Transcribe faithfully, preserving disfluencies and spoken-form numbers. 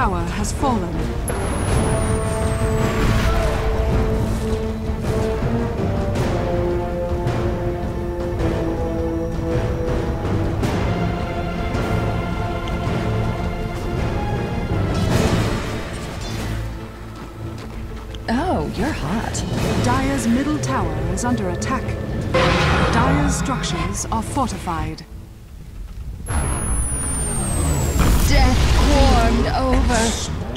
tower has fallen. Oh, you're hot. Dire's middle tower is under attack. Dire's structures are fortified. Death warmed over.